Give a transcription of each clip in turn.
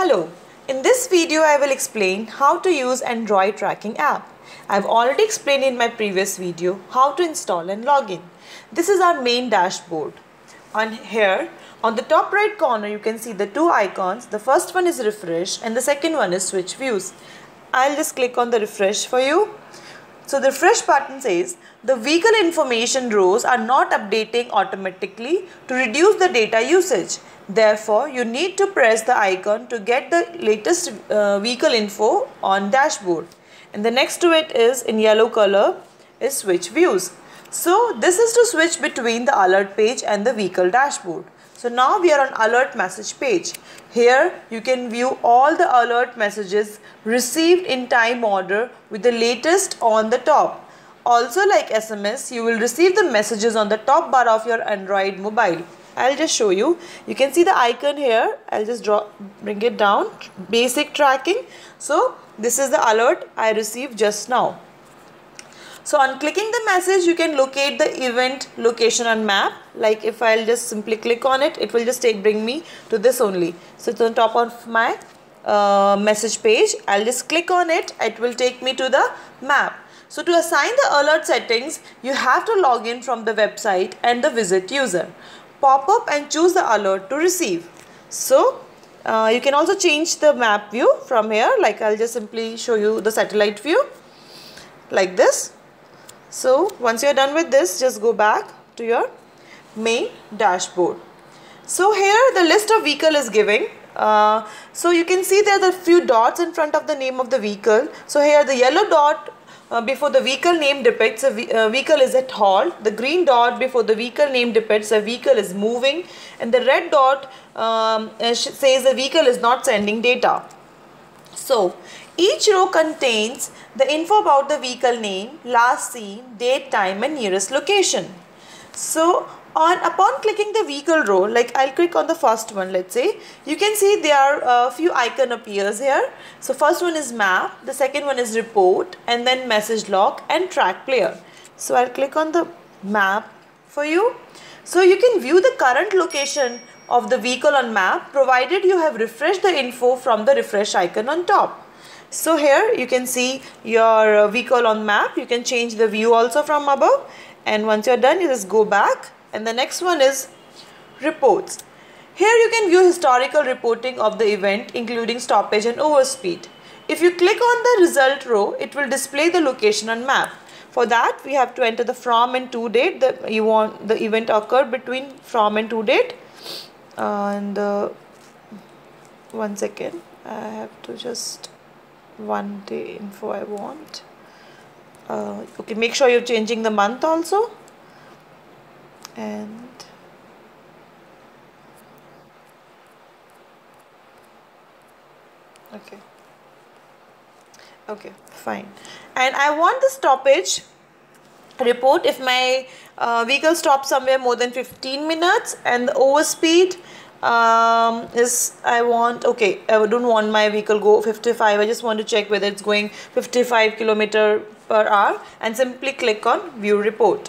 Hello, in this video I will explain how to use Android tracking app. I have already explained in my previous video how to install and log in. This is our main dashboard. Here on the top right corner you can see the two icons. The first one is refresh and the second one is switch views. I'll just click on the refresh for you. So the refresh button says the vehicle information rows are not updating automatically to reduce the data usage. Therefore, you need to press the icon to get the latest vehicle info on dashboard. And the next to it is in yellow color is switch views. So this is to switch between the alert page and the vehicle dashboard. So now we are on alert message page. Here you can view all the alert messages received in time order with the latest on the top. Also, like SMS, you will receive the messages on the top bar of your Android mobile. I'll just show you. You can see the icon here. I'll just bring it down. Basic tracking. So this is the alert I received just now. So on clicking the message, you can locate the event location on map. Like if I'll just simply click on it, it will just bring me to this only. So it's on top of my message page. I'll just click on it. It will take me to the map. So to assign the alert settings, you have to log in from the website and the visit user. Pop up and choose the alert to receive. So you can also change the map view from here. Like I'll just simply show you the satellite view like this. So once you're done with this, just go back to your main dashboard. So here the list of vehicle is giving. So you can see there are the few dots in front of the name of the vehicle. So here the yellow dot before the vehicle name depicts a vehicle is at halt. The green dot before the vehicle name depicts a vehicle is moving. And the red dot says the vehicle is not sending data. So each row contains the info about the vehicle name, last seen, date, time and nearest location. So upon clicking the vehicle row, like I'll click on the first one, let's say, you can see there are a few icon appears here. So first one is map, the second one is report and then message log and track player. So I'll click on the map for you. So you can view the current location of the vehicle on map provided you have refreshed the info from the refresh icon on top. So here you can see your vehicle on map. You can change the view also from above, and once you're done you just go back. And the next one is reports. Here you can view historical reporting of the event including stoppage and overspeed. If you click on the result row, it will display the location on map. For that we have to enter the from and to date that you want the event occurred between from and to date. And 1 second, I have to just one day info I want. Okay, make sure you're changing the month also. And okay, fine. And I want the stoppage report if my vehicle stops somewhere more than 15 minutes, and the overspeed is I don't want my vehicle go 55. I just want to check whether it's going 55 km/h, and simply click on view report.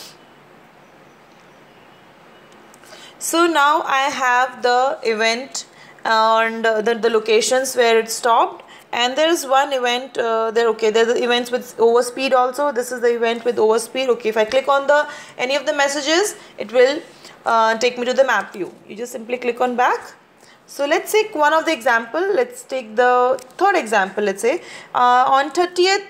So now I have the event and the locations where it stopped. And there is one event there's the events with overspeed also. This is the event with overspeed. Okay, if I click on any of the messages, it will take me to the map view. You just simply click on back. So let's take one of the example. Let's take the third example. Let's say on 30th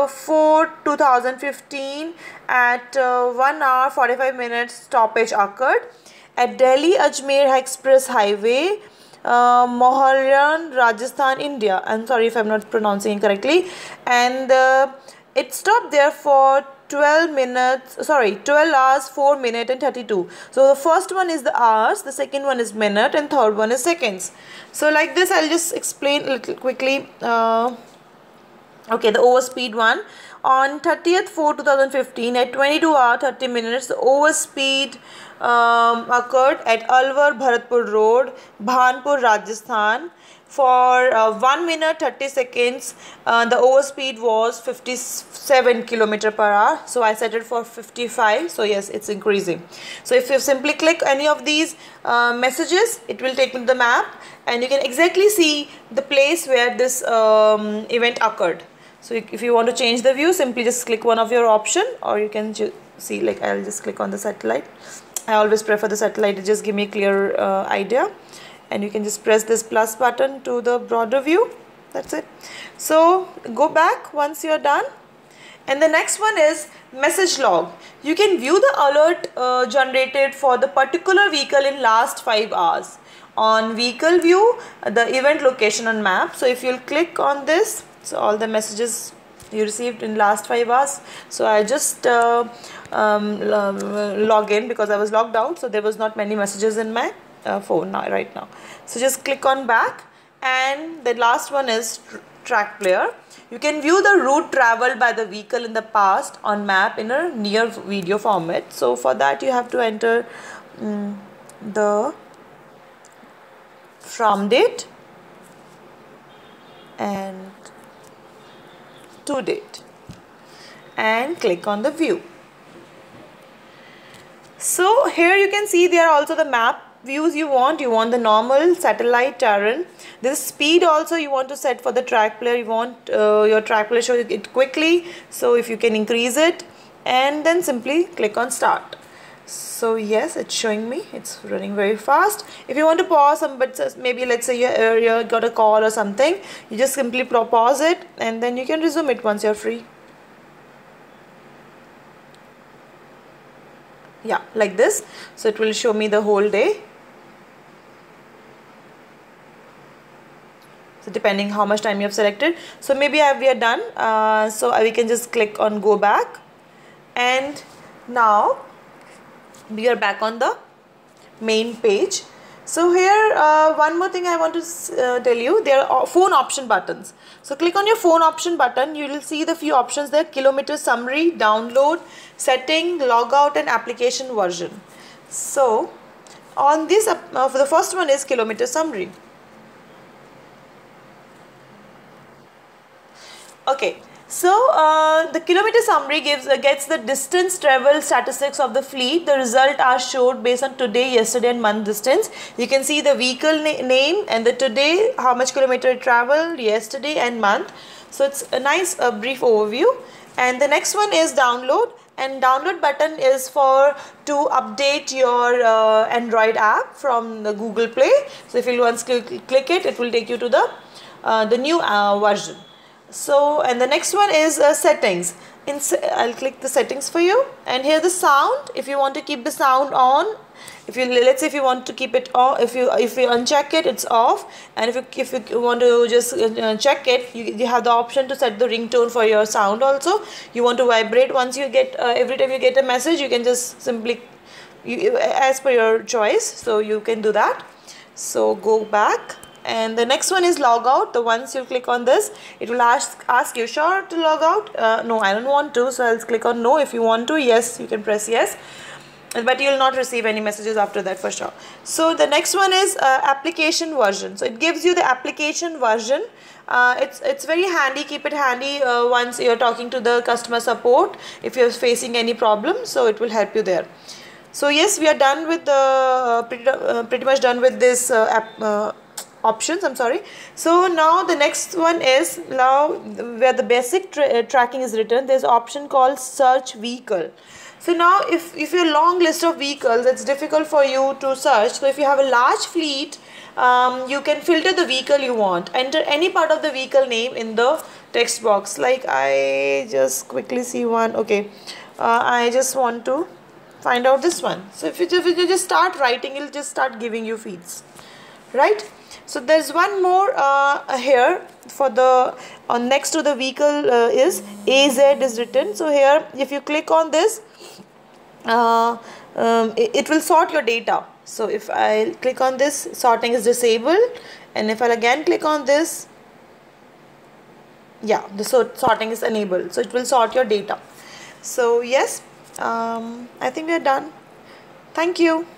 4/2015 at 1 hour 45 minutes stoppage occurred at Delhi Ajmer Express Highway, Moharian, Rajasthan, India. I'm sorry if I'm not pronouncing it correctly. And it stopped there for 12 hours 4 minutes and 32. So the first one is the hours, the second one is minute, and third one is seconds. So like this I'll just explain a little quickly. Okay, the overspeed one. on 30th 4 2015 at 22 hours 30 minutes, the overspeed occurred at Alwar Bharatpur Road, Bhanpur, Rajasthan. For 1 minute 30 seconds, the overspeed was 57 kilometer per hour. So I set it for 55. So yes, it's increasing. So if you simply click any of these messages, it will take you to the map, and you can exactly see the place where this event occurred. So if you want to change the view, simply just click one of your option, or you can see, like I'll just click on the satellite. I always prefer the satellite to just give me a clear idea. And you can just press this plus button to the broader view. That's it. So go back once you're done. And the next one is message log. You can view the alert generated for the particular vehicle in last 5 hours. On vehicle view, the event location on map. So if you'll click on this, so all the messages you received in last 5 hours. So I just log in because I was logged out. So there was not many messages in my phone right now. So just click on back, and the last one is track player. You can view the route traveled by the vehicle in the past on map in a near video format. So for that you have to enter the from date and to date and click on the view. So here you can see there are also the map views you want. You want the normal, satellite, terrain. This speed also you want to set for the track player. You want your track player show it quickly. So if you can increase it, and then simply click on start. So yes, it's showing me, it's running very fast. If you want to pause but maybe let's say you got a call or something, you just simply pause it, and then you can resume it once you're free. Yeah, like this. So it will show me the whole day. So depending how much time you have selected. So maybe we are done. So we can just click on go back, and now we are back on the main page. So here one more thing I want to tell you, there are phone option buttons. So click on your phone option button, you will see the few options there: kilometer summary, download, setting, logout, and application version. So on this for the first one is kilometer summary. Okay, so the kilometer summary gets the distance travel statistics of the fleet. The result are showed based on today, yesterday, and month distance. You can see the vehicle name and the today, how much kilometer it traveled, yesterday, and month. So it's a nice brief overview. And the next one is download, and download button is for to update your Android app from the Google Play. So if you once click it, it will take you to the new version. So, and the next one is settings. I'll click the settings for you, and here the sound. If you want to keep the sound on, let's say if you want to keep it on, if you uncheck it, it's off, and if you want to just check it, you have the option to set the ringtone for your sound also. You want to vibrate once you get every time you get a message, you can just simply as per your choice. So you can do that. So go back. And the next one is log out. The once you click on this, it will ask you sure to log out. No, I don't want to, so I'll click on no. If you want to, yes, you can press yes, but you will not receive any messages after that for sure. So the next one is application version. So it gives you the application version. It's very handy. Keep it handy once you're talking to the customer support if you're facing any problem, so it will help you there. So yes, we are done with the pretty much done with this options. I'm sorry. So now the next one is now where the basic tracking is written. There's an option called search vehicle. So now if you have a long list of vehicles, it's difficult for you to search. So if you have a large fleet, you can filter the vehicle you want. Enter any part of the vehicle name in the text box. Like I just quickly see one. Okay, I just want to find out this one. So if you just start writing, it'll just start giving you feeds, right? So there's one more here for the next to the vehicle is AZ is written. So here if you click on this, it will sort your data. So if I click on this, sorting is disabled, and if I again click on this, yeah, the sorting is enabled, so it will sort your data. So yes, I think we are done. Thank you.